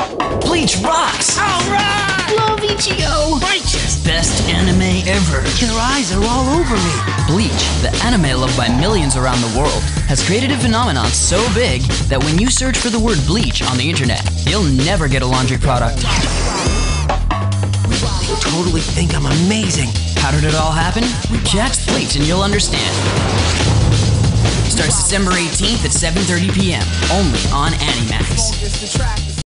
Bleach rocks! Alright! Love Ichigo! Righteous! Best anime ever. Your eyes are all over me. Bleach, the anime loved by millions around the world, has created a phenomenon so big that when you search for the word bleach on the internet, you'll never get a laundry product. They totally think I'm amazing. How did it all happen? Catch Bleach and you'll understand. Starts December 18th at 7:30 p.m. only on Animax.